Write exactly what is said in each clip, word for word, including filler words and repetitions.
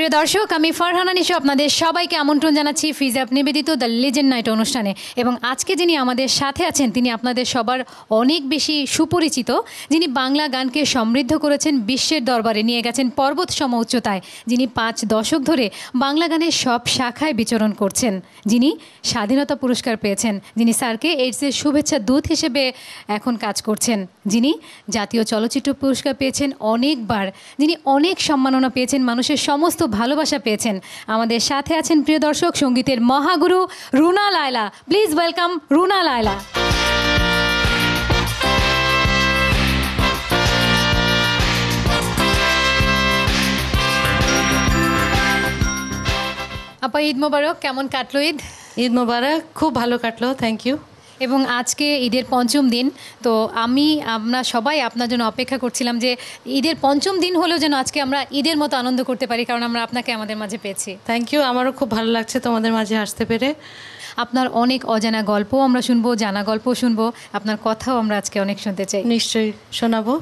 প্রিয় দর্শক, আমি ফারহানা নিশো আপনাদের সবাইকে আমন্ত্রণ জানাচ্ছি ফিজাব নিবেদিত দ্য লেজেন্ড নাইট অনুষ্ঠানে। এবং আজকে যিনি আমাদের সাথে আছেন তিনি আপনাদের সবার অনেক বেশি সুপরিচিত, যিনি বাংলা গানকে সমৃদ্ধ করেছেন, বিশ্বের দরবারে নিয়ে গেছেন পর্বত সম উচ্চতায়, যিনি পাঁচ দশক ধরে বাংলা গানের সব শাখায় বিচরণ করছেন, যিনি স্বাধীনতা পুরস্কার পেয়েছেন, যিনি স্যারকে এইডসের শুভেচ্ছা দূত হিসেবে এখন কাজ করছেন, যিনি জাতীয় চলচ্চিত্র পুরস্কার পেয়েছেন অনেকবার, যিনি অনেক সম্মাননা পেয়েছেন, মানুষের সমস্ত ভালোবাসা পেয়েছেন। আমাদের সাথে আছেন প্রিয় দর্শক সঙ্গীতের মহাগুরু রুনা লায়লা। Please welcome Runa Laila. আপা, ঈদ মোবারক। কেমন কাটলো ঈদ? ঈদ মোবারক, খুব ভালো কাটলো, থ্যাংক ইউ। এবং আজকে ঈদের পঞ্চম দিন, তো আমি আমরা সবাই আপনার জন্য অপেক্ষা করছিলাম যে ঈদের পঞ্চম দিন হলেও যেন আজকে আমরা ঈদের মতো আনন্দ করতে পারি, কারণ আমরা আপনাকে আমাদের মাঝে পেয়েছি। থ্যাংক ইউ, আমারও খুব ভালো লাগছে তোমাদের মাঝে আসতে পেরে। আপনার অনেক অজানা গল্পও আমরা শুনবো, জানা গল্পও শুনবো, আপনার কথাও আমরা আজকে অনেক শুনতে চাই। নিশ্চয়ই শোনাবো।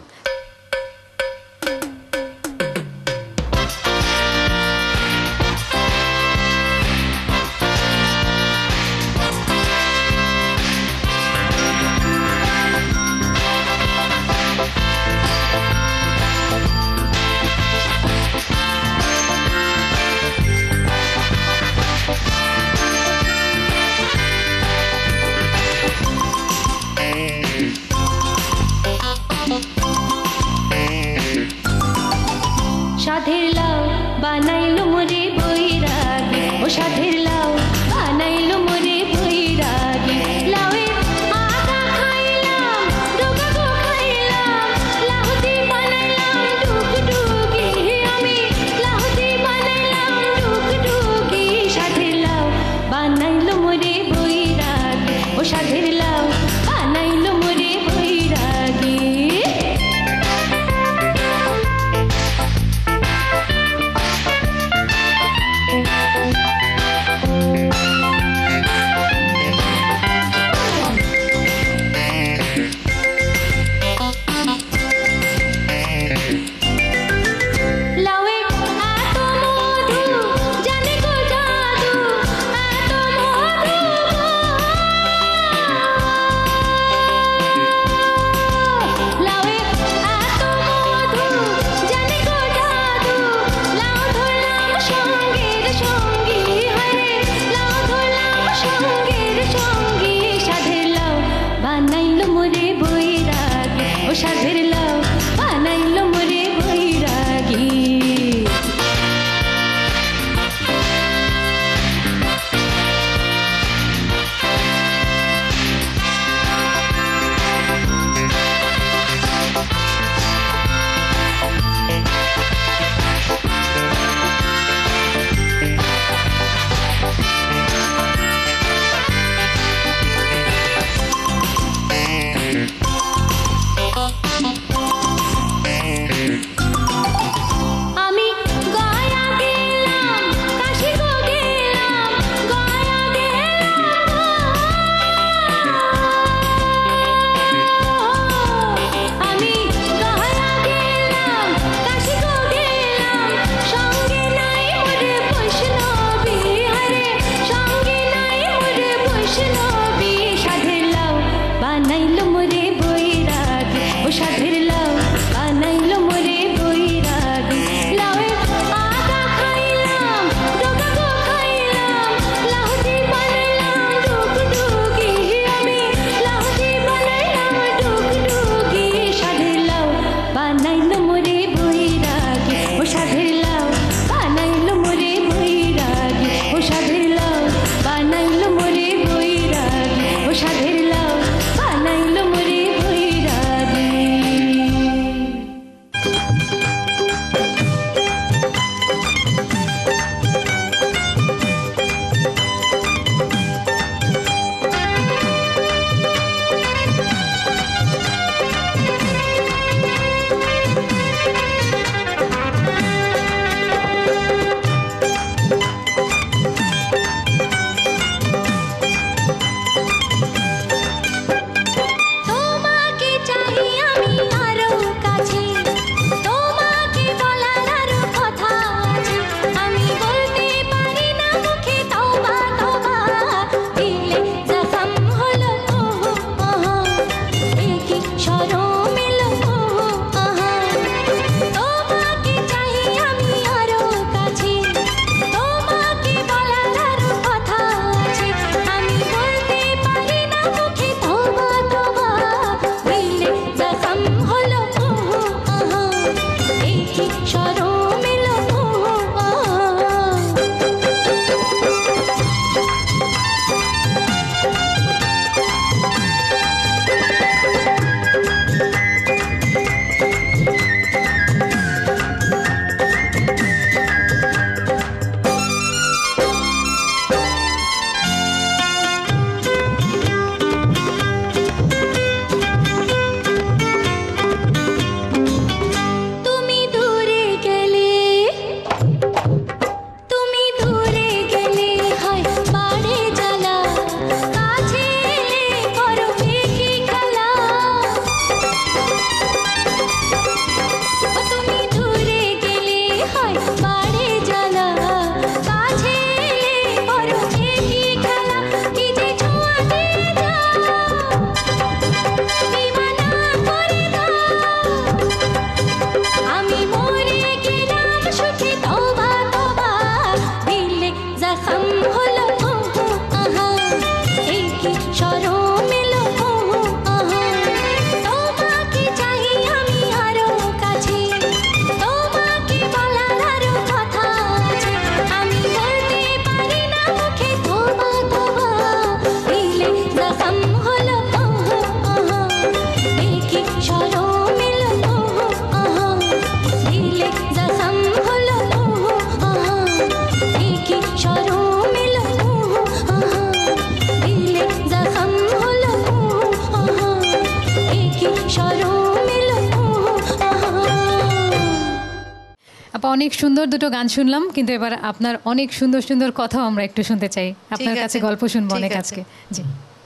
আপা অনেক সুন্দর দুটো গান শুনলাম, কিন্তু এবার আপনার অনেক সুন্দর সুন্দর কথাও আমরা একটু শুনতে চাই। আপনার কাছে গল্প শুনবো অনেক আজকে। জি,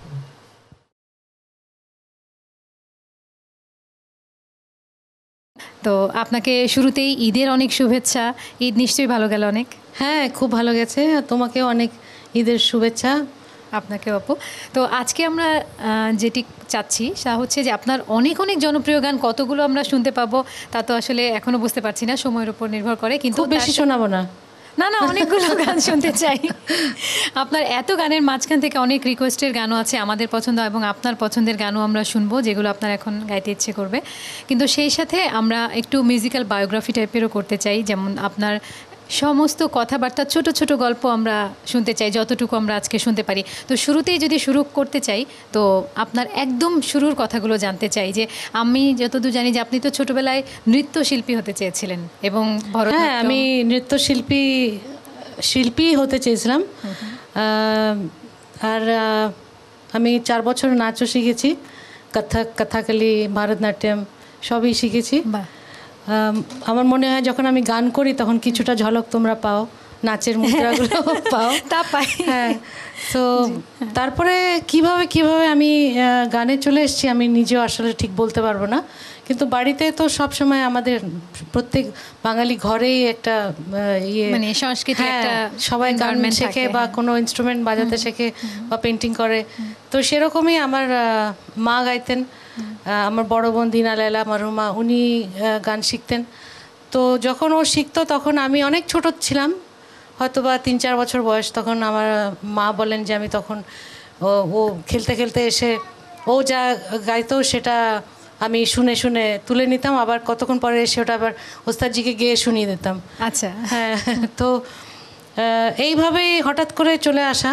তো আপনাকে শুরুতেই ঈদের অনেক শুভেচ্ছা। ঈদ নিশ্চয়ই ভালো গেল অনেক। হ্যাঁ, খুব ভালো গেছে। তোমাকেও অনেক ঈদের শুভেচ্ছা। আপনাকে আপু। তো আজকে আমরা যেটি চাচ্ছি তা হচ্ছে যে আপনার অনেক অনেক জনপ্রিয় গান কতগুলো আমরা শুনতে পাবো তা তো আসলে এখনো বুঝতে পারছি না, সময়ের উপর নির্ভর করে। কিন্তু বেশি শোনাবো না, না না অনেকগুলো গান শুনতে চাই। আপনার এত গানের মাঝখান থেকে অনেক রিকোয়েস্টের গানও আছে আমাদের পছন্দ, এবং আপনার পছন্দের গানও আমরা শুনবো যেগুলো আপনার এখন গাইতে ইচ্ছে করবে। কিন্তু সেই সাথে আমরা একটু মিউজিক্যাল বায়োগ্রাফি টাইপেরও করতে চাই, যেমন আপনার সমস্ত কথাবার্তা, ছোট ছোট গল্প আমরা শুনতে চাই যতটুকু আমরা আজকে শুনতে পারি। তো শুরুতেই যদি শুরু করতে চাই, তো আপনার একদম শুরুর কথাগুলো জানতে চাই। যে আমি যতদূর জানি যে আপনি তো ছোটবেলায় নৃত্যশিল্পী হতে চেয়েছিলেন, এবং হ্যাঁ, আমি নৃত্যশিল্পী শিল্পী হতে চেয়েছিলাম। আর আমি চার বছর নাচও শিখেছি, কত্থক, কথাকলি, ভারতনাট্যম সবই শিখেছি। আমার মনে হয় যখন আমি গান করি তখন কিছুটা ঝলক তোমরা পাও, নাচের মুদ্রাগুলো পাও। তা পাই। হ্যাঁ, তো তারপরে কিভাবে কিভাবে আমি গানে চলে এসেছি আমি নিজেও আসলে ঠিক বলতে পারবো না। কিন্তু বাড়িতে তো সব সময় আমাদের প্রত্যেক বাঙালি ঘরেই একটা ইয়ে মানে সংস্কৃতি, একটা সবাই গান শেখে বা কোনো ইনস্ট্রুমেন্ট বাজাতে শেখে বা পেন্টিং করে। তো সেরকমই আমার মা গাইতেন, আমার বড় বোন দিনা লায়লা মারহুমা, উনি গান শিখতেন। তো যখন ও শিখতো তখন আমি অনেক ছোট ছিলাম, হয়তো বা তিন চার বছর বয়স। তখন আমার মা বলেন যে আমি তখন ও ও খেলতে খেলতে এসে ও যা গাইতো সেটা আমি শুনে শুনে তুলে নিতাম, আবার কতক্ষণ পরে এসে ওটা আবার ওস্তাদজিকে গিয়ে শুনিয়ে দিতাম। আচ্ছা, হ্যাঁ। তো এইভাবেই হঠাৎ করে চলে আসা।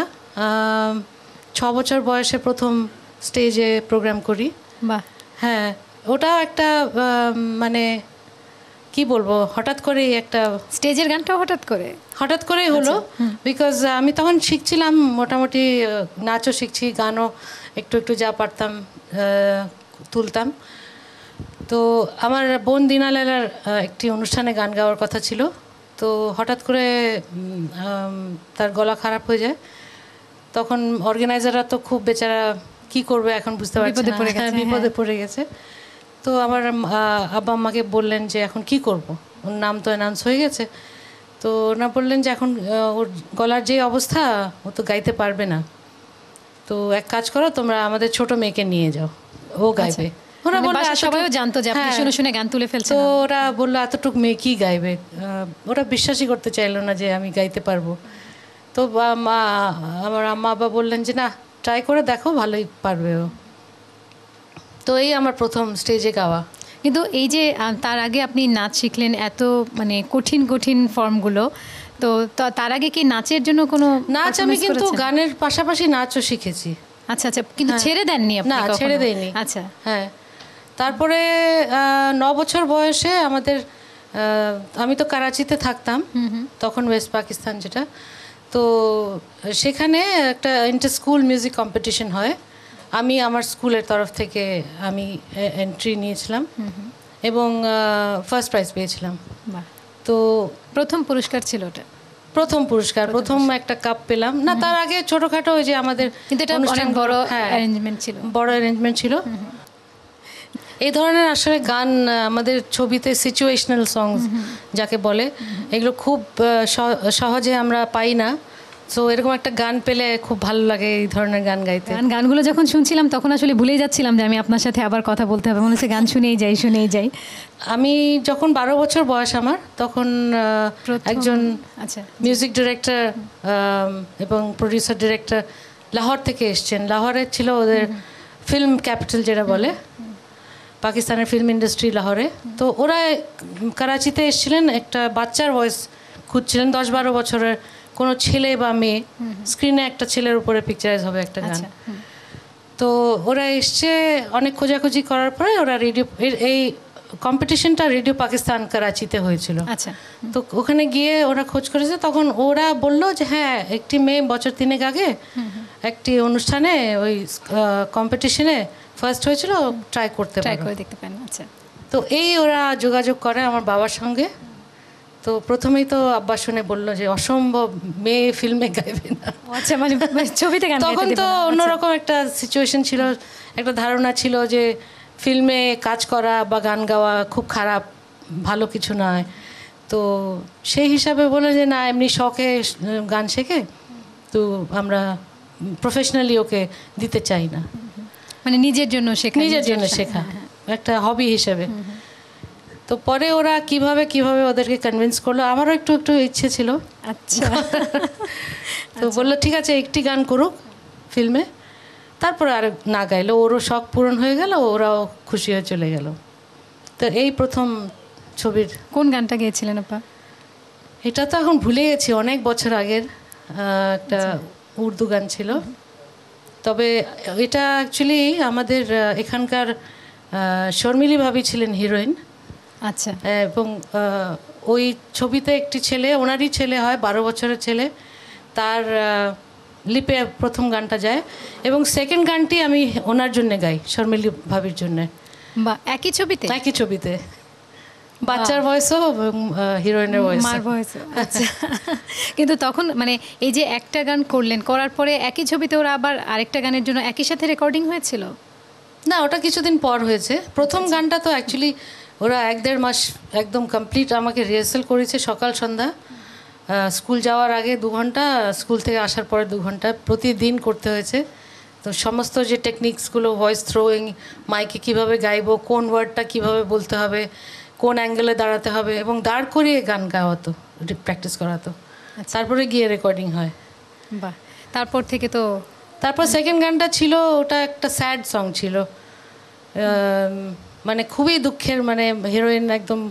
ছ বছর বয়সে প্রথম স্টেজে প্রোগ্রাম করি। বাহ। হ্যাঁ, ওটাও একটা মানে কি বলবো, হঠাৎ করেই একটা স্টেজের গানটাও হঠাৎ করে হঠাৎ করেই হলো। বিকজ আমি তখন শিখছিলাম, মোটামুটি নাচও শিখছি, গানও একটু একটু যা পারতাম তুলতাম। তো আমার বোন দিনা লায়লার একটি অনুষ্ঠানে গান গাওয়ার কথা ছিল। তো হঠাৎ করে তার গলা খারাপ হয়ে যায়। তখন অর্গানাইজাররা তো খুব বেচারা কি করবে এখন বুঝতে পারছে না, বিপদে পড়ে গেছে। তো আমার আব্বা আম্মাকে বললেন যে এখন কি করব, ওর নাম তো অ্যানাউন্স হয়ে গেছে। তো ওনা বললেন যে এখন ওর গলার যে অবস্থা, ও তো গাইতে পারবে না। তো এক কাজ করো, তোমরা আমাদের ছোট মেয়েকে নিয়ে যাও, ও গাইবে। ওরা বললো, সবাইও জানতো যে আপনি শুনে শুনে গান তুলে ফেলছেন। তো ওরা বললো এতটুকু মেয়ে কি গাইবে, ওরা বিশ্বাসই করতে চাইলো না যে আমি গাইতে পারবো। তো মা আমার আম্মা আব্বা বললেন যে না, ট্রাই করে দেখো, ভালোই পারবে ও। তো এই আমার প্রথম স্টেজে গাওয়া। কিন্তু এই যে তার আগে আপনি নাচ শিখলেন, এত মানে কঠিন কঠিন ফর্মগুলো, তো তার আগে কি নাচের জন্য কোনো নাচ? আমি কিন্তু গানের পাশাপাশি নাচও শিখেছি। আচ্ছা আচ্ছা, কিন্তু ছেড়ে দেননি আপনি? না, ছেড়ে দেয়নি। আচ্ছা, হ্যাঁ। তারপরে ন বছর বয়সে আমাদের, আমি তো করাচিতে থাকতাম তখন, ওয়েস্ট পাকিস্তান যেটা, তো সেখানে একটা ইন্টার স্কুল মিউজিক কম্পিটিশন হয়। আমি আমার স্কুলের তরফ থেকে আমি এন্ট্রি নিয়েছিলাম এবং ফার্স্ট প্রাইজ পেয়েছিলাম। তো প্রথম পুরস্কার ছিল ওটা? প্রথম পুরস্কার, প্রথম একটা কাপ পেলাম। না, তার আগে ছোটখাটো ওই যে আমাদের, কিন্তু এটা অনেক বড় অ্যারেঞ্জমেন্ট ছিল। বড় অ্যারেঞ্জমেন্ট ছিল। এই ধরনের আসলে গান আমাদের ছবিতে সিচুয়েশনাল সংস যাকে বলে, এগুলো খুব সহজে আমরা পাই না। সো এরকম একটা গান পেলে খুব ভালো লাগে এই ধরনের গান গাইতে। গান গানগুলো যখন শুনছিলাম তখন আসলে ভুলেই যাচ্ছিলাম যে আমি আপনার সাথে আবার কথা বলতে হবে, মনে হচ্ছে গান শুনেই যাই শুনেই যাই। আমি যখন বারো বছর বয়স আমার, তখন একজন আচ্ছা মিউজিক ডিরেক্টর এবং প্রডিউসার ডিরেক্টর লাহোর থেকে এসছেন। লাহোরে ছিল ওদের ফিল্ম ক্যাপিটাল যেটা বলে, পাকিস্তানের ফিল্ম ইন্ডাস্ট্রি লাহোরে। তো ওরা করাচিতে এসেছিলেন, একটা বাচ্চার ভয়েস খুঁজছিলেন, দশ বারো বছরের কোনো ছেলে বা মেয়ে, স্ক্রিনে একটা ছেলের উপরে পিকচারাইজ হবে একটা গান। তো ওরা এসছে, অনেক খোঁজাখুঁজি করার পরে ওরা রেডিও, এই কম্পিটিশনটা রেডিও পাকিস্তান করাচিতে হয়েছিল। আচ্ছা, তো ওখানে গিয়ে ওরা খোঁজ করেছে। তখন ওরা বললো যে হ্যাঁ, একটি মেয়ে বছর তিনেক আগে একটি অনুষ্ঠানে ওই কম্পিটিশনে ফার্স্ট হয়েছিল ট্রাই করতে ট্রাই পারো। করে দেখতে পারেন। আচ্ছা, তো এই ওরা যোগাযোগ করে আমার বাবার সঙ্গে। তো প্রথমেই তো আব্বা শুনে বললো যে অসম্ভব, মেয়ে ফিল্মে গাইবে না। আচ্ছা, মানে ছবিতে গান গাইতে তখন দেবে তো না। আচ্ছা। অন্যরকম একটা সিচুয়েশন ছিল, একটা ধারণা ছিল যে ফিল্মে কাজ করা বা গান গাওয়া খুব খারাপ, ভালো কিছু নয়। তো সেই হিসাবে বলে যে না, এমনি শখে গান শেখে, তো আমরা প্রফেশনালি ওকে দিতে চাই না। মানে নিজের জন্য শেখা, নিজের জন্য শেখা, একটা হবি হিসেবে। তো পরে ওরা কিভাবে কিভাবে ওদেরকে কনভিন্স করলো, আমারও একটু একটু ইচ্ছে ছিল। আচ্ছা, তো বললো ঠিক আছে একটি গান করুক ফিল্মে, তারপরে আর না গাইলো, ওরও শখ পূরণ হয়ে গেল, ওরাও খুশি হয়ে চলে গেল। তো এই প্রথম ছবির। কোন গানটা গেয়েছিলেন আপা? এটা তো এখন ভুলে গেছি, অনেক বছর আগের আহ, একটা উর্দু গান ছিল। তবে এটা অ্যাকচুয়ালি আমাদের আহ, এখানকার আহ, শর্মিলী ভাবি ছিলেন হিরোইন। আচ্ছা, এবং আহ, ওই ছবিতে একটি ছেলে, ওনারই ছেলে হয়, বারো বছরের ছেলে, তার আহ, লিপে প্রথম গানটা যায়, এবং সেকেন্ড গানটি আমি ওনার জন্য গাই, শর্মিলী ভাবির জন্য। বা একই ছবিতে? একই ছবিতে, বাচ্চার ভয়েসও এবং হিরোইনের ভয়েস। মার ভয়েস। আচ্ছা, কিন্তু তখন মানে এই যে একটা গান করলেন, করার পরে একই ছবিতে ওরা আবার আরেকটা গানের জন্য একই সাথে রেকর্ডিং হয়েছিল? না, ওটা কিছুদিন পর হয়েছে। প্রথম গানটা তো অ্যাকচুয়ালি ওরা এক দেড় মাস একদম কমপ্লিট আমাকে রিহার্সাল করেছে, সকাল সন্ধ্যা। স্কুল যাওয়ার আগে দু ঘন্টা, স্কুল থেকে আসার পরে দু ঘন্টা, প্রতিদিন করতে হয়েছে। তো সমস্ত যে টেকনিক্সগুলো, ভয়েস থ্রোয়িং, মাইকে কীভাবে গাইবো, কোন ওয়ার্ডটা কীভাবে বলতে হবে, কোন অ্যাঙ্গেলে দাঁড়াতে হবে, এবং দাঁড় করিয়ে গান গাওয়াতো, প্র্যাকটিস করাতো, তারপরে গিয়ে রেকর্ডিং হয়। বাহ, তারপর থেকে তো। তারপর সেকেন্ড গানটা ছিল, ওটা একটা স্যাড সং ছিল, মানে খুবই দুঃখের, মানে হিরোইন একদম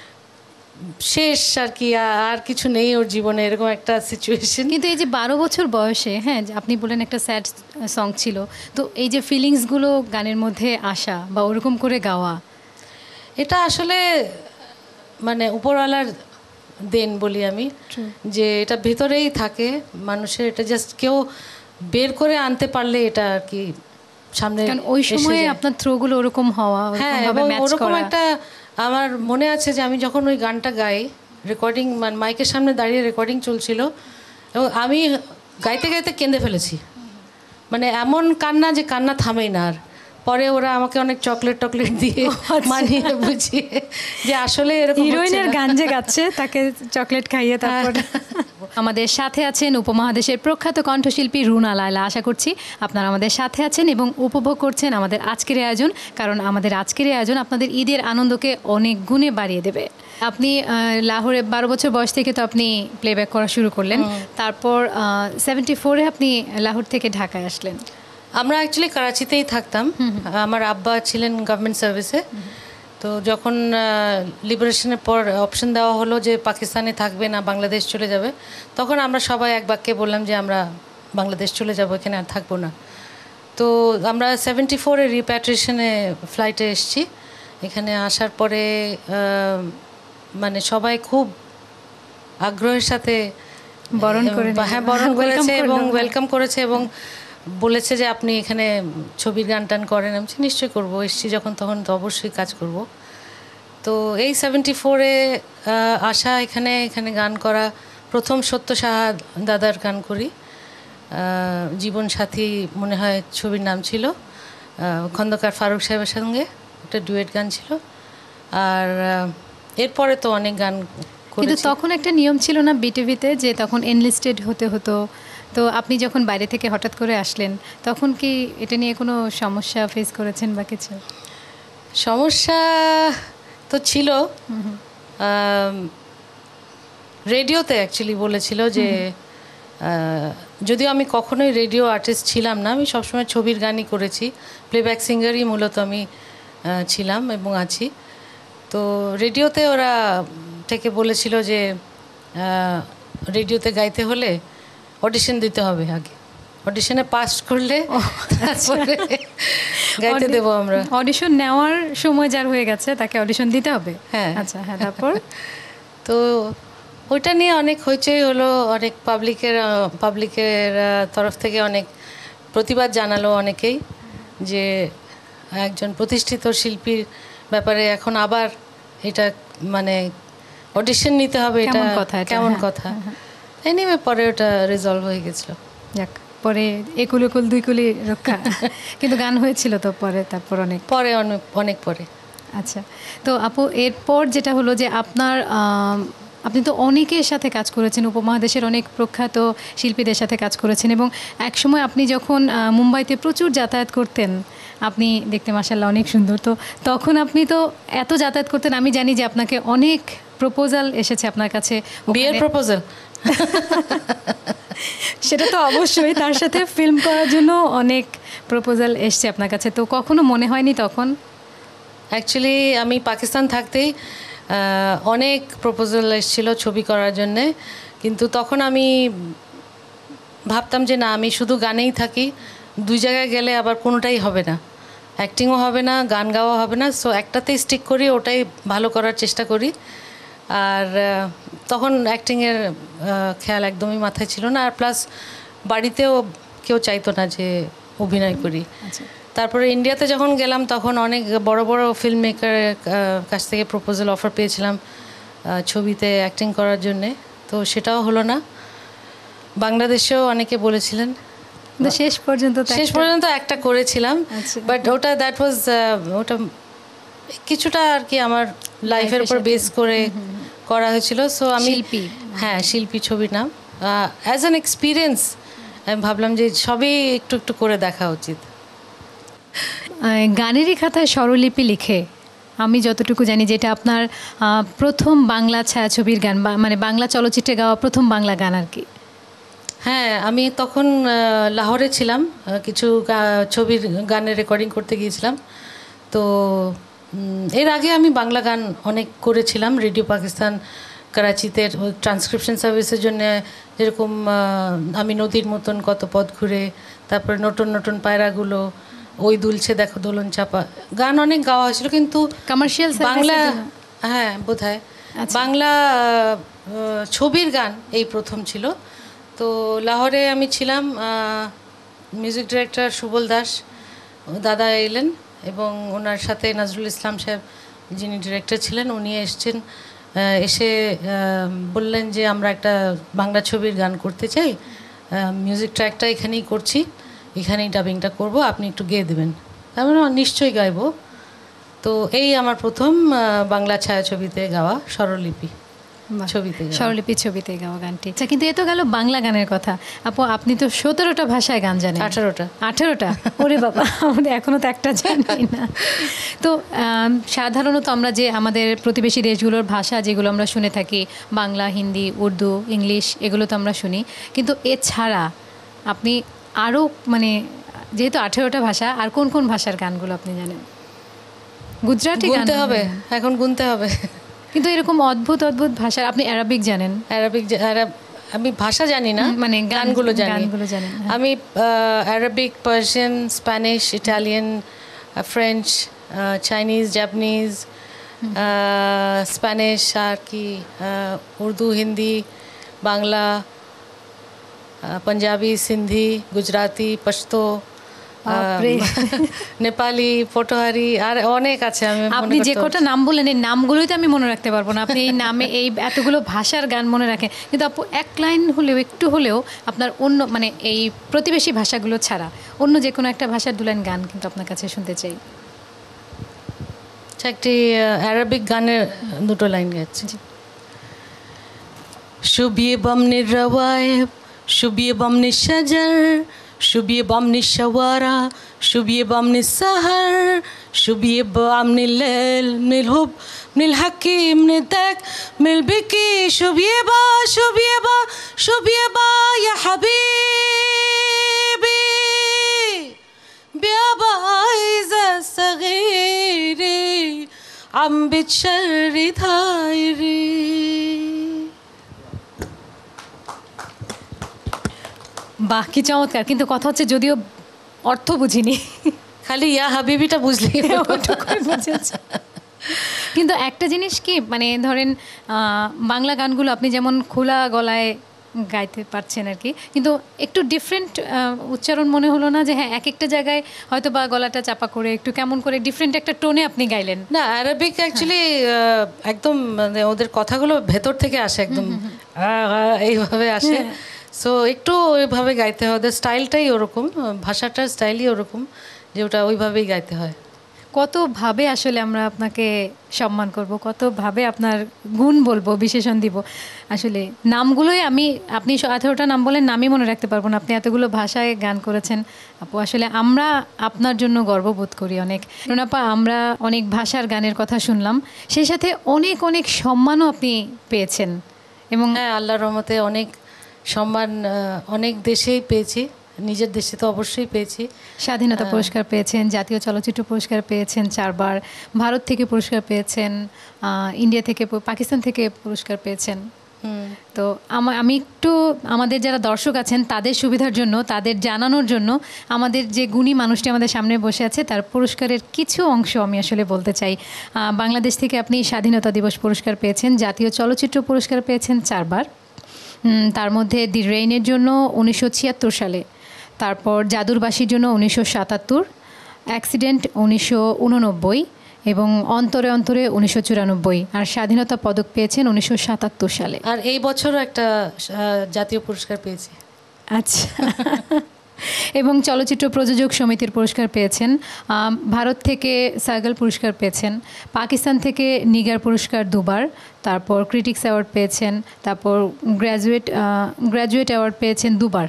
শেষ আর কি, আর কিছু নেই ওর জীবনে, এরকম একটা সিচুয়েশন। কিন্তু এই যে বারো বছর বয়সে, হ্যাঁ, আপনি বলেন একটা স্যাড সং ছিল, তো এই যে ফিলিংসগুলো গানের মধ্যে আসা বা ওরকম করে গাওয়া, এটা আসলে মানে উপরওয়ালার দেন বলি আমি, যে এটা ভেতরেই থাকে মানুষের, এটা জাস্ট কেউ বের করে আনতে পারলে এটা আর কি সামনে। কারণ ওই সময়ে আপনার থ্রোগুলো ওরকম হওয়া, হ্যাঁ, এবং ওরকম একটা আমার মনে আছে যে আমি যখন ওই গানটা গাই, রেকর্ডিং মানে মাইকের সামনে দাঁড়িয়ে রেকর্ডিং চলছিল, এবং আমি গাইতে গাইতে কেঁদে ফেলেছি, মানে এমন কান্না যে কান্না থামেই না আর। পরে ওরা আমাকে অনেক চকলেট টকলেট দিয়ে মানিয়ে বুঝিয়ে যে আসলে এরকম হিরোইনের গান যে গাচ্ছে তাকে চকলেট খাইয়ে তারপর। আমাদের সাথে আছেন উপমহাদেশের প্রখ্যাত কণ্ঠশিল্পী রুনা লায়লা। আশা করছি আপনারা আমাদের সাথে আছেন এবং উপভোগ করছেন আমাদের আজকের আয়োজন, কারণ আমাদের আজকের আয়োজন আপনাদের ঈদের আনন্দকে অনেক গুণে বাড়িয়ে দেবে। আপনি লাহোরে বারো বছর বয়স থেকে তো আপনি প্লেব্যাক করা শুরু করলেন, তারপর সেভেন্টি ফোরে আপনি লাহোর থেকে ঢাকায় আসলেন। আমরা অ্যাকচুয়ালি করাচিতেই থাকতাম, আমার আব্বা ছিলেন গভর্নমেন্ট সার্ভিসে। তো যখন লিবারেশনের পর অপশন দেওয়া হলো যে পাকিস্তানে থাকবে না, বাংলাদেশ চলে যাবে, তখন আমরা সবাই এক বাক্যে বললাম যে আমরা বাংলাদেশ চলে যাব, এখানে আর থাকবো না। তো আমরা সেভেন্টি ফোরে রিপ্যাট্রিয়েশনে ফ্লাইটে এসেছি। এখানে আসার পরে মানে সবাই খুব আগ্রহের সাথে বরণ করে, হ্যাঁ বরণ করেছে এবং ওয়েলকাম করেছে, এবং বলেছে যে আপনি এখানে ছবির গান টান করেন। আমি নিশ্চয়ই করবো, এসছি যখন তখন তো অবশ্যই কাজ করব। তো এই সেভেন্টি ফোরে আসা, এখানে এখানে গান করা, প্রথম সত্য সাহা দাদার গান করি, জীবন সাথী মনে হয় ছবির নাম ছিল, খন্দকার ফারুক সাহেবের সঙ্গে একটা ডুয়েট গান ছিল। আর এরপরে তো অনেক গান, কিন্তু তখন একটা নিয়ম ছিল না বিটিভিতে যে তখন এনলিস্টেড হতে হতো, তো আপনি যখন বাইরে থেকে হঠাৎ করে আসলেন তখন কি এটা নিয়ে কোনো সমস্যা ফেস করেছেন বা কিছু? সমস্যা তো ছিল, রেডিওতে অ্যাকচুয়ালি বলেছিল যে, যদিও আমি কখনোই রেডিও আর্টিস্ট ছিলাম না, আমি সবসময় ছবির গানই করেছি, প্লেব্যাক সিঙ্গারই মূলত আমি ছিলাম এবং আছি। তো রেডিওতে ওরা থেকে বলেছিল যে রেডিওতে গাইতে হলে অডিশন দিতে হবে, আগে অডিশনে পাস করলে তারপরে গাইতে দেবো আমরা। অডিশন নেওয়ার সময় যার হয়ে গেছে তাকে অডিশন দিতে হবে? হ্যাঁ। আচ্ছা, হ্যাঁ, তারপর তো ওইটা নিয়ে অনেক হইচই হলো, অনেক পাবলিকের পাবলিকের তরফ থেকে অনেক প্রতিবাদ জানালো অনেকেই, যে একজন প্রতিষ্ঠিত শিল্পীর ব্যাপারে এখন আবার এটা মানে অডিশন নিতে হবে, এটা কেমন কথা এটা, কেমন হ্যাঁ, কথা। এনিওয়ে পরে ওটা রিজলভ হয়ে গেছিল। যাক, পরে একুল একুল দুই কুলি রক্ষা। কিন্তু গান হয়েছিল তো পরে, তারপর অনেক পরে অনেক অনেক পরে। আচ্ছা, তো আপু এরপর যেটা হলো যে আপনার আম, আপনি তো অনেকের সাথে কাজ করেছেন, উপমহাদেশের অনেক প্রখ্যাত শিল্পীদের সাথে কাজ করেছেন, এবং একসময় আপনি যখন আহ, মুম্বাইতে প্রচুর যাতায়াত করতেন, আপনি দেখতে মাশাআল্লাহ অনেক সুন্দর, তো তখন আপনি তো এত যাতায়াত করতেন, আমি জানি যে আপনাকে অনেক প্রপোজাল এসেছে আপনার কাছে, বিয়ের ওখানে- প্রপোজাল। সেটা তো অবশ্যই, তার সাথে ফিল্ম করার জন্য অনেক প্রপোজাল এসছে আপনার কাছে, তো কখনো মনে হয়নি তখন? অ্যাকচুয়ালি আমি পাকিস্তান থাকতেই আহ, অনেক প্রপোজাল এসেছিল ছবি করার জন্যে, কিন্তু তখন আমি ভাবতাম যে না, আমি শুধু গানেই থাকি, দুই জায়গায় গেলে আবার কোনোটাই হবে না, অ্যাক্টিংও হবে না, গান গাওয়া হবে না, সো একটাতেই স্টিক করি, ওটাই ভালো করার চেষ্টা করি। আর আহ, তখন অ্যাক্টিংয়ের খেয়াল একদমই মাথায় ছিল না, আর প্লাস বাড়িতেও কেউ চাইতো না যে অভিনয় করি। আচ্ছা, তারপরে ইন্ডিয়াতে যখন গেলাম তখন অনেক বড় বড় ফিল্ম মেকারের কাছ থেকে প্রপোজাল অফার পেয়েছিলাম আহ, ছবিতে অ্যাক্টিং করার জন্যে, তো সেটাও হলো না। বাংলাদেশেও অনেকে বলেছিলেন, কিন্তু শেষ পর্যন্ত তো শেষ একটা- পর্যন্ত একটা করেছিলাম, আচ্ছা। বাট ওটা দ্যাট ওয়াজ ওটা কিছুটা আর কি আমার লাইফের উপর সাথে- বেস করে করা হয়েছিল। সো আমি শিল্পী। হ্যাঁ, শিল্পী ছবির নাম। অ্যাজ অ্যান এক্সপিরিয়েন্স আমি ভাবলাম যে সবই একটু একটু করে দেখা উচিত। আহ, গানেরই খাতায় স্বরলিপি লিখে, আমি যতটুকু জানি যেটা আপনার আহ, প্রথম বাংলা ছায়াছবির গান, বা মানে বাংলা চলচ্চিত্রে গাওয়া প্রথম বাংলা গান আর কি। হ্যাঁ, আমি তখন আহ, লাহোরে ছিলাম, আহ, কিছু গা- ছবির গানের রেকর্ডিং করতে গিয়েছিলাম। তো উম, এর আগে আমি বাংলা গান অনেক করেছিলাম রেডিও পাকিস্তান করাচিতে ট্রান্সক্রিপশন সার্ভিসের জন্য, যেরকম আহ, আমি নদীর মতন কত পথ ঘুরে, তারপরে নতুন নতুন পায়রাগুলো, ওই দুলছে দেখো দোলন চাপা, গান অনেক গাওয়া হয়েছিল, কিন্তু কমার্শিয়াল বাংলা, হ্যাঁ বোধহয় আচ্ছা। বাংলা আহ, ছবির গান এই প্রথম ছিল। তো লাহোরে আমি ছিলাম, মিউজিক ডিরেক্টর সুবল দাস দাদা এলেন, এবং ওনার সাথে নজরুল ইসলাম সাহেব যিনি ডিরেক্টর ছিলেন উনি এসছেন, আহ, এসে আহ, বললেন যে আমরা একটা বাংলা ছবির গান করতে চাই, মিউজিক ট্র্যাকটা এখানেই করছি, এখানেই ডাবিংটা করব, আপনি একটু গেয়ে দেবেন। আমি বললাম, নিশ্চয়ই গাইবো। তো এই আমার প্রথম আহ, বাংলা ছায়াছবিতে গাওয়া স্বরলিপি ছবিতে গাওয়া। স্বরলিপি ছবিতে গাওয়া গানটি। আচ্ছা, কিন্তু এ তো গেল বাংলা গানের কথা। আপু আপনি তো সতেরোটা ভাষায় গান জানেন। আঠারোটা আঠেরোটা ওরে বাবা, আমাদের এখনো তো একটা জানি না। তো আম, সাধারণত আমরা যে আমাদের প্রতিবেশী দেশগুলোর ভাষা যেগুলো আমরা শুনে থাকি, বাংলা, হিন্দি, উর্দু, ইংলিশ, এগুলো তো আমরা শুনি, কিন্তু এছাড়া আপনি আরও মানে যেহেতু আঠেরোটা ভাষা, আর কোন কোন ভাষার গানগুলো আপনি জানেন? গুজরাটি গান গুনতে হবে, এখন গুনতে হবে। কিন্তু এরকম অদ্ভুত অদ্ভুত ভাষা, আপনি অ্যারাবিক জানেন? অ্যারাবিক, আমি ভাষা জানি না, হুম, মানে গান- গানগুলো জানি। গানগুলো জানেন, হ্যাঁ। আমি Arabic, Persian, Spanish, Italian, French, Chinese, Japanese, Spanish, আর কি আহ, উর্দু, হিন্দি, বাংলা, আহ, পাঞ্জাবি, সিন্ধি, গুজরাটি, পশতো, বাপরে। নেপালি, পটোহারি, আর অনেক আছে। আমি মনে আপনি যে করতে কটা নাম বললেন, এই নামগুলোই তো আমি মনে রাখতে পারবো না। আপনি এই নামে এই এতগুলো ভাষার গান মনে রাখেন, কিন্তু আপু এক লাইন হলেও, একটু হলেও আপনার অন্য মানে এই প্রতিবেশী ভাষাগুলো ছাড়া অন্য যে কোনো একটা ভাষার দু লাইন গান কিন্তু আপনার কাছে শুনতে চাই। আচ্ছা, একটি অ্যারাবিক গানের দুটো লাইন গাচ্ছি। শুবিয়ে বামনি রওয়ায়েব, শুবিয়ে বামনি শাজার, শুবিয়ে বামনি শাওয়ারা, শুবিয়ে বামনি সাহার, শুবিয়ে বামনি লেল, মিল হুব মিল হাকিম নিদাক মিল বিকি, শুবিয়ে বা শুবিয়ে বা শুবিয়ে বা ইয়া হাবিবি بأبايز صغيري عم بتشرد هايري. বাহ, কি চমৎকার! কিন্তু কথা হচ্ছে, যদিও অর্থ বুঝিনি, খালি ইয়া হাবিবিটা বুঝলি। ওটুকুই বুঝেছি। কিন্তু একটা জিনিস কি, মানে ধরেন আহ, বাংলা গানগুলো আপনি যেমন খোলা গলায় গাইতে পারছেন আর কি, কিন্তু একটু ডিফারেন্ট উচ্চারণ মনে হলো না যে হ্যাঁ এক একটা জায়গায় হয়তো বা গলাটা চাপা করে একটু কেমন করে ডিফারেন্ট একটা টোনে আপনি গাইলেন? না, অ্যারাবিক অ্যাকচুয়ালি একদম মানে ওদের কথাগুলো ভেতর থেকে আসে, একদম এইভাবে আসে। সো একটু ওইভাবে গাইতে হয়, ওদের স্টাইলটাই ওরকম, ভাষাটার স্টাইলই ওরকম যে ওটা ওইভাবেই গাইতে হয়। কতভাবে আসলে আমরা আপনাকে সম্মান করব, কতভাবে আপনার গুণ বলবো, বিশেষণ দিব। আসলে নামগুলোই আমি, আপনি আঠেরোটা নাম বলেন, নামই মনে রাখতে পারবো না। আপনি এতগুলো ভাষায় গান করেছেন আপু, আসলে আমরা আপনার জন্য গর্ববোধ করি অনেক। রুনাপা, আমরা অনেক ভাষার গানের কথা শুনলাম, সেই সাথে অনেক অনেক সম্মানও আপনি পেয়েছেন। এবং হ্যাঁ, আল্লাহর রহমতে অনেক সম্মান অনেক দেশেই পেয়েছি, নিজের দেশে তো অবশ্যই পেয়েছি। স্বাধীনতা পুরস্কার পেয়েছেন, জাতীয় চলচ্চিত্র পুরস্কার পেয়েছেন চারবার, ভারত থেকে পুরস্কার পেয়েছেন, ইন্ডিয়া থেকে, পাকিস্তান থেকে পুরস্কার পেয়েছেন। তো আমি একটু আমাদের যারা দর্শক আছেন তাদের সুবিধার জন্য, তাদের জানানোর জন্য, আমাদের যে গুণী মানুষটি আমাদের সামনে বসে আছে তার পুরস্কারের কিছু অংশ আমি আসলে বলতে চাই। বাংলাদেশ থেকে আপনি স্বাধীনতা দিবস পুরস্কার পেয়েছেন, জাতীয় চলচ্চিত্র পুরস্কার পেয়েছেন চারবার, তার মধ্যে দি রেইনের জন্য উনিশশো ছিয়াত্তর সালে, তারপর জাদুরবাসীর জন্য উনিশশো সাতাত্তর, অ্যাক্সিডেন্ট উনিশশো উননব্বই এবং অন্তরে অন্তরে উনিশশো চুরানব্বই, আর স্বাধীনতা পদক পেয়েছেন উনিশশো সাতাত্তর সালে। আর এই বছরও একটা জাতীয় পুরস্কার পেয়েছি। আচ্ছা। এবং চলচ্চিত্র প্রযোজক সমিতির পুরস্কার পেয়েছেন, ভারত থেকে সাইগাল পুরস্কার পেয়েছেন, পাকিস্তান থেকে নিগার পুরস্কার দুবার, তারপর ক্রিটিক্স অ্যাওয়ার্ড পেয়েছেন, তারপর গ্র্যাজুয়েট গ্র্যাজুয়েট অ্যাওয়ার্ড পেয়েছেন দুবার,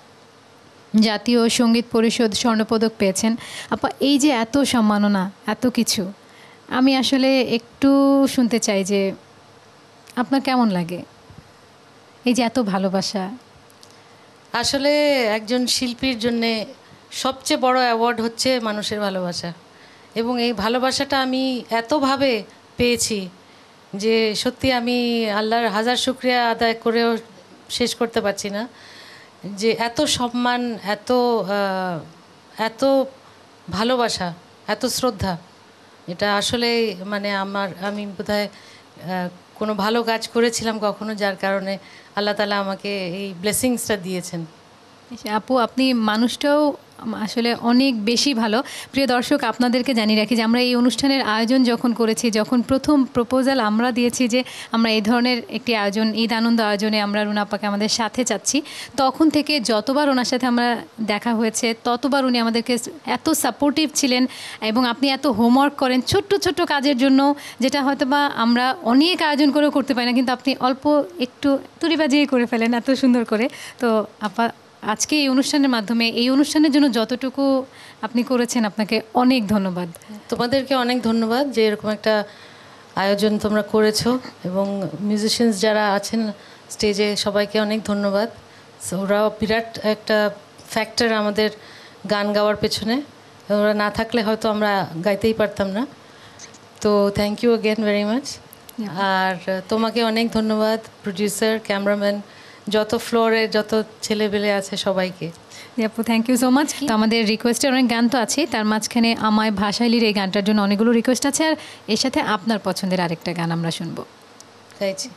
জাতীয় সঙ্গীত পরিষদ স্বর্ণপদক পেয়েছেন। আপা, এই যে এত সম্মাননা, এত কিছু, আমি আসলে একটু শুনতে চাই যে আপনার কেমন লাগে এই যে এত ভালোবাসা? আসলে একজন শিল্পীর জন্যে সবচেয়ে বড় অ্যাওয়ার্ড হচ্ছে মানুষের ভালোবাসা, এবং এই ভালোবাসাটা আমি এতভাবে পেয়েছি যে সত্যি আমি আল্লাহর হাজার শুকরিয়া আদায় করেও শেষ করতে পারছি না। যে এত সম্মান, এত এত ভালোবাসা, এত শ্রদ্ধা, এটা আসলে মানে আমার, আমি বোধহয় কোনো ভালো কাজ করেছিলাম কখনো, যার কারণে আল্লাহ তাআলা আমাকে এই ব্লেসিংসটা দিয়েছেন। আপু, আপনি মানুষটাও আসলে অনেক বেশি ভালো। প্রিয় দর্শক, আপনাদেরকে জানিয়ে রাখি যে আমরা এই অনুষ্ঠানের আয়োজন যখন করেছি, যখন প্রথম প্রপোজাল আমরা দিয়েছি যে আমরা এই ধরনের একটি আয়োজন, ঈদ আনন্দ আয়োজনে আমরা রুনাপাকে আমাদের সাথে চাচ্ছি, তখন থেকে যতবার ওনার সাথে আমরা দেখা হয়েছে ততবার উনি আমাদেরকে এত সাপোর্টিভ ছিলেন। এবং আপনি এত হোমওয়ার্ক করেন ছোট্ট ছোট্ট কাজের জন্য, যেটা হয়তো বা আমরা অনেক আয়োজন করেও করতে পারি না, কিন্তু আপনি অল্প একটু তুড়ি বাজিয়ে করে ফেলেন এত সুন্দর করে। তো আপা, আজকে এই অনুষ্ঠানের মাধ্যমে, এই অনুষ্ঠানের জন্য যতটুকু আপনি করেছেন, আপনাকে অনেক ধন্যবাদ। তোমাদেরকে অনেক ধন্যবাদ যে এরকম একটা আয়োজন তোমরা করেছো, এবং মিউজিশিয়ানস যারা আছেন স্টেজে সবাইকে অনেক ধন্যবাদ। ওরাও বিরাট একটা ফ্যাক্টর আমাদের গান গাওয়ার পেছনে, ওরা না থাকলে হয়তো আমরা গাইতেই পারতাম না। তো thank you again very much. আর তোমাকে অনেক ধন্যবাদ, প্রডিউসার, ক্যামেরাম্যান, যত ফ্লোরে যত ছেলেবেলে আছে সবাইকে। আপু, থ্যাংক ইউ সো মাচ। তো আমাদের রিকোয়েস্টের অনেক গান তো আছে, তার মাঝখানে আমায় ভাষাইলির এই গানটার জন্য অনেকগুলো রিকোয়েস্ট আছে, আর এর সাথে আপনার পছন্দের আরেকটা গান আমরা শুনবো। গাইছি।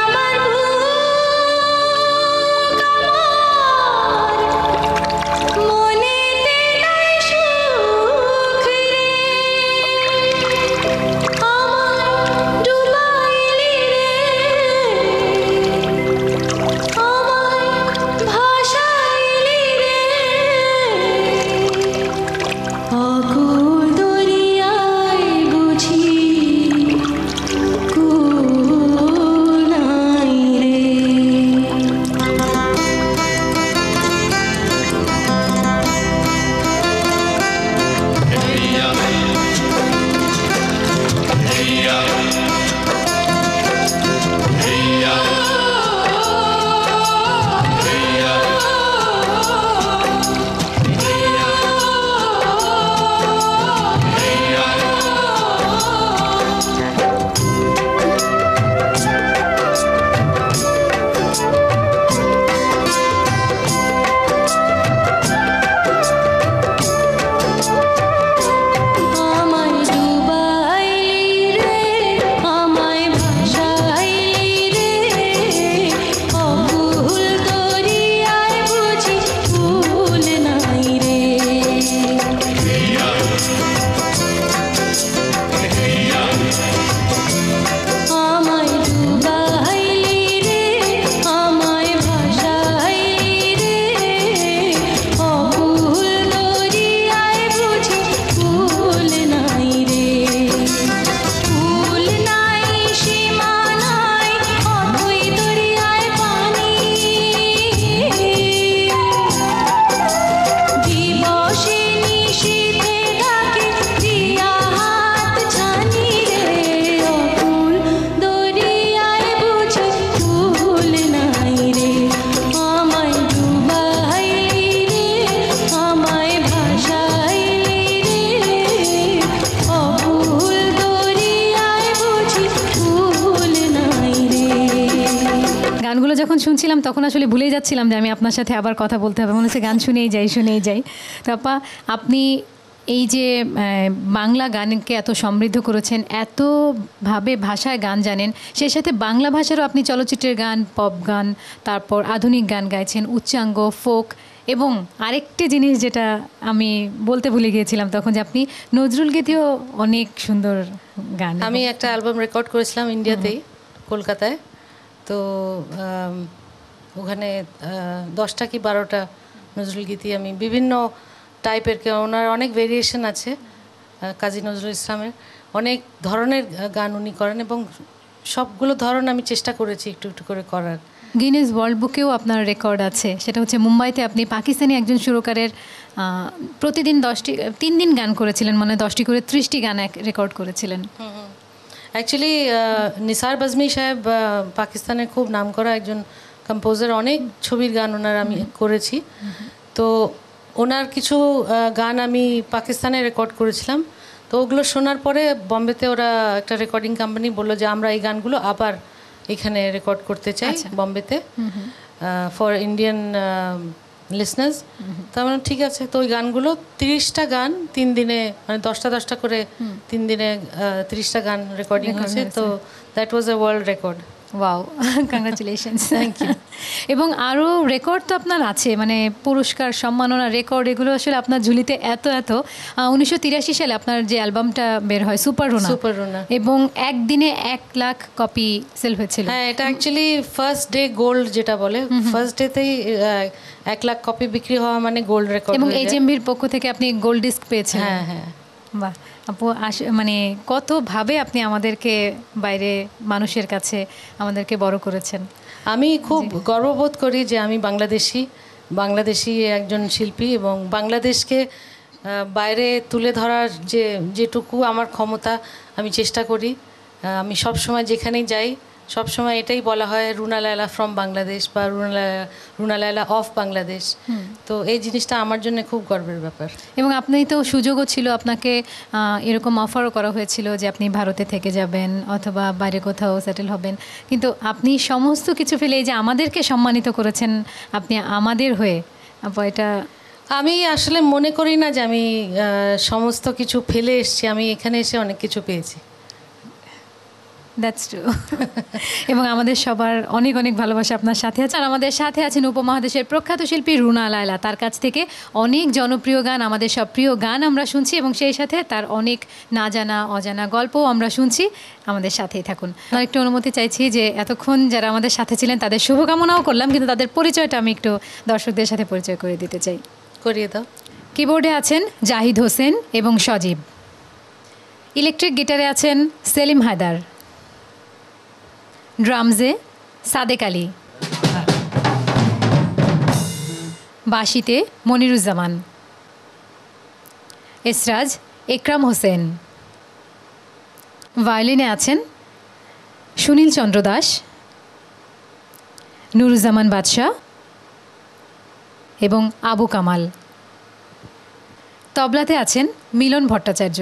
মো গানগুলো যখন শুনছিলাম তখন আসলে ভুলেই যাচ্ছিলাম যে আমি আপনার সাথে আবার কথা বলতে হবে, মনে হচ্ছে গান শুনেই যাই শুনেই যাই। তো আপা, আপনি এই যে বাংলা গানকে এত সমৃদ্ধ করেছেন, এতভাবে ভাষায় গান জানেন, সেই সাথে বাংলা ভাষারও আপনি চলচ্চিত্রের গান, পপ গান, তারপর আধুনিক গান গাইছেন, উচ্চাঙ্গ, ফোক, এবং আরেকটি জিনিস যেটা আমি বলতে ভুলে গিয়েছিলাম তখন, যে আপনি নজরুল গীতিও অনেক সুন্দর গান। আমি একটা অ্যালবাম রেকর্ড করেছিলাম ইন্ডিয়াতেই, কলকাতায়। তো ওখানে দশটা কি বারোটা নজরুল গীতি আমি বিভিন্ন টাইপের, ওনার অনেক ভেরিয়েশন আছে, কাজী নজরুল ইসলামের অনেক ধরনের গান উনি করেন, এবং সবগুলো ধরন আমি চেষ্টা করেছি একটু একটু করে করার। গিনেস ওয়ার্ল্ড বুকেও আপনার রেকর্ড আছে, সেটা হচ্ছে মুম্বাইতে আপনি পাকিস্তানি একজন সুরকারের প্রতিদিন দশটি তিন দিন গান করেছিলেন, মানে দশটি করে ত্রিশটি গান রেকর্ড করেছিলেন। অ্যাকচুয়ালি নিসার বাজমি সাহেব পাকিস্তানের খুব নামকরা একজন কম্পোজার, অনেক ছবির গান ওনার আমি করেছি। তো ওনার কিছু গান আমি পাকিস্তানে রেকর্ড করেছিলাম। তো ওগুলো শোনার পরে বম্বেতে ওরা একটা রেকর্ডিং কোম্পানি বললো যে আমরা এই গানগুলো আবার এখানে রেকর্ড করতে চাই বম্বেতে ফর ইন্ডিয়ান লিসনার্স। তো আমরা ঠিক আছে। তো ওই গানগুলো তিরিশটা গান তিন দিনে, মানে দশটা দশটা করে তিন দিনে তিরিশটা গান রেকর্ডিং হয়েছে। তো that was a world record. Wow, congratulations. Thank you. এবং আরও রেকর্ড তো আপনার আছে, মানে পুরস্কার, সম্মাননা, রেকর্ড, এগুলো আসলে আপনার ঝুলিতে এত এত। উনিশশো তিরাশি সালে আপনার যে অ্যালবামটা বের হয় সুপার রুনা, সুপার রুনা, এবং একদিনে এক লাখ কপি সেল হয়েছিল। হ্যাঁ, এটা অ্যাকচুয়ালি ফার্স্ট ডে গোল্ড যেটা বলে, ফার্স্ট ডেতেই এক লাখ কপি বিক্রি হওয়া মানে গোল্ড রেকর্ড। এবং এইচএমভির পক্ষ থেকে আপনি গোল্ড ডিস্ক পেয়েছেন। হ্যাঁ হ্যাঁ। বাহ আপু, আস মানে কতভাবে আপনি আমাদেরকে বাইরে মানুষের কাছে আমাদেরকে বড় করেছেন। আমি খুব গর্ববোধ করি যে আমি বাংলাদেশি, বাংলাদেশি একজন শিল্পী, এবং বাংলাদেশকে বাইরে তুলে ধরার যে যেটুকু আমার ক্ষমতা আমি চেষ্টা করি। আমি সব সময় যেখানেই যাই সব সময় এটাই বলা হয়, রুনা লায়লা ফ্রম বাংলাদেশ বা রুনা লায়লা রুনা লায়লা অফ বাংলাদেশ। তো এই জিনিসটা আমার জন্য খুব গর্বের ব্যাপার। এবং আপনি তো সুযোগও ছিল, আপনাকে এরকম অফারও করা হয়েছিল যে আপনি ভারতে থেকে যাবেন অথবা বাইরে কোথাও সেটেল হবেন, কিন্তু আপনি সমস্ত কিছু ফেলে এই যে আমাদেরকে সম্মানিত করেছেন আপনি আমাদের হয়ে। আপু, এটা আমি আসলে মনে করি না যে আমি সমস্ত কিছু ফেলে এসেছি, আমি এখানে এসে অনেক কিছু পেয়েছি। That's true. এবং আমাদের সবার অনেক অনেক ভালোবাসা আপনার সাথে আছে। আর আমাদের সাথে আছেন উপমহাদেশের প্রখ্যাত শিল্পী রুনা লায়লা। তার কাছ থেকে অনেক জনপ্রিয় গান, আমাদের সব প্রিয় গান আমরা শুনছি, এবং সেই সাথে তার অনেক না জানা অজানা গল্পও আমরা শুনছি। আমাদের সাথেই থাকুন। আমার একটু অনুমতি চাইছি যে এতক্ষণ যারা আমাদের সাথে ছিলেন তাদের শুভকামনাও করলাম, কিন্তু তাদের পরিচয়টা আমি একটু দর্শকদের সাথে পরিচয় করে দিতে চাই। করিয়ে দাও। কিবোর্ডে আছেন জাহিদ হোসেন এবং সজীব। ইলেকট্রিক গিটারে আছেন সেলিম হায়দার। ড্রামসে সাদেক আলী। বাঁশিতে মনিরুজ্জামান। এসরাজ একরাম হোসেন। ভায়োলিনে আছেন সুনীল চন্দ্র দাস, নুরুজ্জামান বাদশাহ এবং আবু কামাল। তবলাতে আছেন মিলন ভট্টাচার্য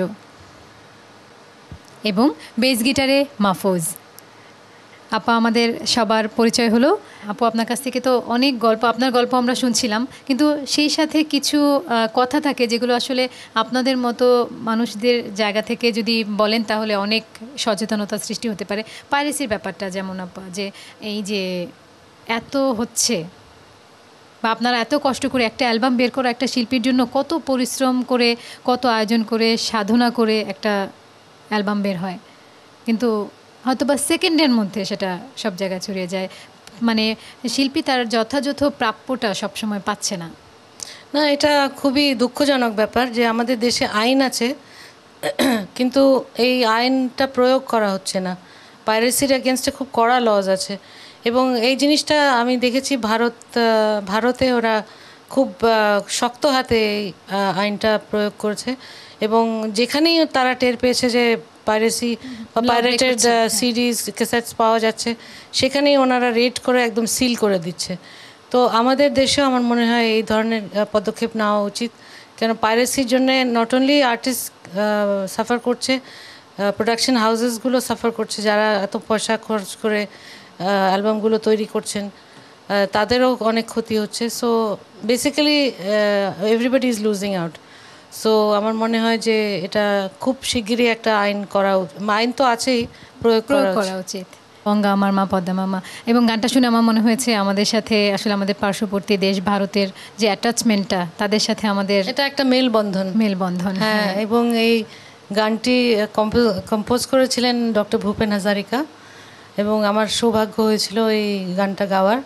এবং বেস গিটারে মাহফুজ। আপা, আমাদের সবার পরিচয় হলো। আপু, আপনার কাছ থেকে তো অনেক গল্প, আপনার গল্প আমরা শুনছিলাম, কিন্তু সেই সাথে কিছু কথা থাকে যেগুলো আসলে আপনাদের মতো মানুষদের জায়গা থেকে যদি বলেন তাহলে অনেক সচেতনতা সৃষ্টি হতে পারে। পাইরেসির ব্যাপারটা, যেমন আপা, যে এই যে এত হচ্ছে, বা আপনারা এত কষ্ট করে একটা অ্যালবাম বের করা একটা শিল্পীর জন্য কত পরিশ্রম করে, কত আয়োজন করে, সাধনা করে একটা অ্যালবাম বের হয়, কিন্তু হয়তো বা সেকেন্ডের মধ্যে সেটা সব জায়গায় ছড়িয়ে যায়। মানে শিল্পী তার যথাযথ প্রাপ্যটা সবসময় পাচ্ছে না। না, এটা খুবই দুঃখজনক ব্যাপার যে আমাদের দেশে আইন আছে, কিন্তু এই আইনটা প্রয়োগ করা হচ্ছে না। পাইরেসির এগেনস্টে খুব কড়া লজ আছে, এবং এই জিনিসটা আমি দেখেছি ভারত ভারতে ওরা খুব শক্ত হাতে আইনটা প্রয়োগ করছে, এবং যেখানেই তারা টের পেয়েছে যে পাইরেসি বা পাইরেটেড সিরিজ ক্যাসেটস পাওয়া যাচ্ছে, সেখানেই ওনারা রেড করে একদম সিল করে দিচ্ছে। তো আমাদের দেশেও আমার মনে হয় এই ধরনের পদক্ষেপ নেওয়া উচিত, কেন পাইরেসির জন্য নট অনলি আর্টিস্ট সাফার করছে, প্রোডাকশন হাউসেসগুলো সাফার করছে, যারা এত পয়সা খরচ করে অ্যালবামগুলো তৈরি করছেন তাদেরও অনেক ক্ষতি হচ্ছে। So basically everybody is losing out. So আমার মনে হয় যে এটা খুব শিগগিরই একটা আইন করা, আইন তো আছেই, প্রয়োগ করা উচিত। গঙ্গা আমার মা পদ্মা মামা, এবং গানটা শুনে আমার মনে হয়েছে আমাদের সাথে আসলে আমাদের পার্শ্ববর্তী দেশ ভারতের যে অ্যাটাচমেন্টটা, তাদের সাথে আমাদের এটা একটা মেলবন্ধন মেলবন্ধন হ্যাঁ। এবং এই গানটি কম্পোজ করেছিলেন ডক্টর ভূপেন হাজারিকা, এবং আমার সৌভাগ্য হয়েছিল এই গানটা গাওয়ার।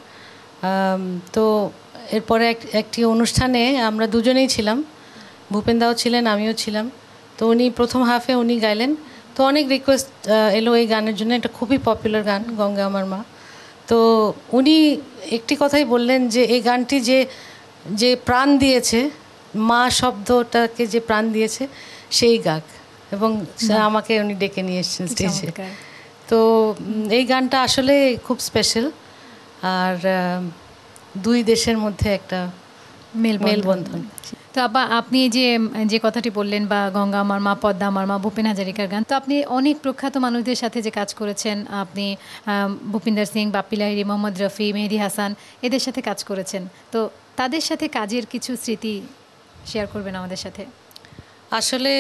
তো এরপরে একটি অনুষ্ঠানে আমরা দুজনেই ছিলাম, ভূপেনদাও ছিলেন, আমিও ছিলাম। তো উনি প্রথম হাফে উনি গাইলেন, তো অনেক রিকোয়েস্ট এলো এই গানের জন্য। এটা খুবই পপুলার গান, গঙ্গা আমার মা। তো উনি একটি কথাই বললেন যে এই গানটি যে যে প্রাণ দিয়েছে, মা শব্দটাকে যে প্রাণ দিয়েছে সেই গাক, এবং আমাকে উনি ডেকে নিয়ে এসেছেন স্টেজে। তো এই গানটা আসলে খুব স্পেশাল, আর দুই দেশের মধ্যে একটা মেলবন্ধন। তো আপা, আপনি যে যে কথাটি বললেন, বা গঙ্গা আমার মা পদ্মা আমার মা, ভূপেন হাজারিকার গান, তো আপনি অনেক প্রখ্যাত মানুষদের সাথে যে কাজ করেছেন, আপনি ভূপিন্দর সিং, বাপ্পি লাহিড়ী, মোহাম্মদ রফি, মেহেদি হাসান, এদের সাথে কাজ করেছেন। তো তাদের সাথে কাজের কিছু স্মৃতি শেয়ার করবেন আমাদের সাথে। আসলে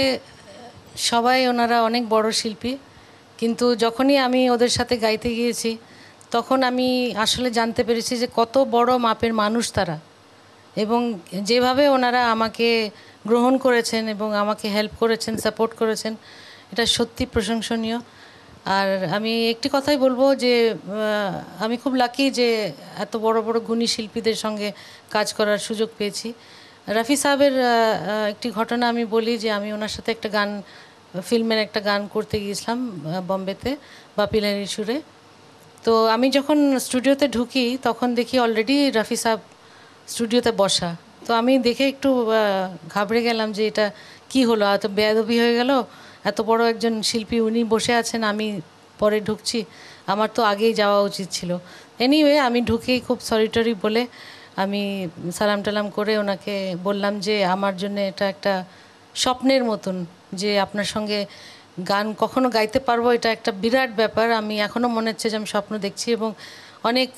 সবাই ওনারা অনেক বড় শিল্পী, কিন্তু যখনই আমি ওদের সাথে গাইতে গিয়েছি তখন আমি আসলে জানতে পেরেছি যে কত বড় মাপের মানুষ তারা, এবং যেভাবে ওনারা আমাকে গ্রহণ করেছেন এবং আমাকে হেল্প করেছেন, সাপোর্ট করেছেন, এটা সত্যি প্রশংসনীয়। আর আমি একটি কথাই বলবো যে আমি খুব লাকি যে এত বড় বড় গুণী শিল্পীদের সঙ্গে কাজ করার সুযোগ পেয়েছি। রাফি সাহেবের একটি ঘটনা আমি বলি, যে আমি ওনার সাথে একটা গান, ফিল্মের একটা গান করতে গিয়েছিলাম বম্বেতে, বাপ্পি লাহিড়ীর সুরে। তো আমি যখন স্টুডিওতে ঢুকি তখন দেখি অলরেডি রাফি সাহেব স্টুডিওতে বসা। তো আমি দেখে একটু ঘাবড়ে গেলাম যে এটা কি হলো, এত বেয়াদবি হয়ে গেল, এত বড় একজন শিল্পী উনি বসে আছেন, আমি পরে ঢুকছি, আমার তো আগেই যাওয়া উচিত ছিল। এনিওয়ে আমি ঢুকেই খুব সরি টরি বলে আমি সালাম টালাম করে ওনাকে বললাম যে আমার জন্য এটা একটা স্বপ্নের মতন, যে আপনার সঙ্গে গান কখনো গাইতে পারবো, এটা একটা বিরাট ব্যাপার। আমি এখনও মনে হচ্ছে যে আমি স্বপ্ন দেখছি, এবং অনেক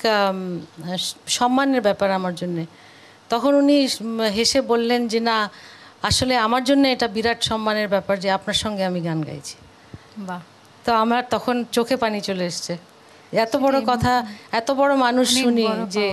সম্মানের ব্যাপার আমার জন্যে। তখন উনি হেসে বললেন যে না, আসলে আমার জন্য এটা বিরাট সম্মানের ব্যাপার যে আপনার সঙ্গে আমি গান গাইছি। বাহ! তো আমার তখন চোখে পানি চলে এসছে। এত বড় কথা, এত বড় মানুষ শুনি যে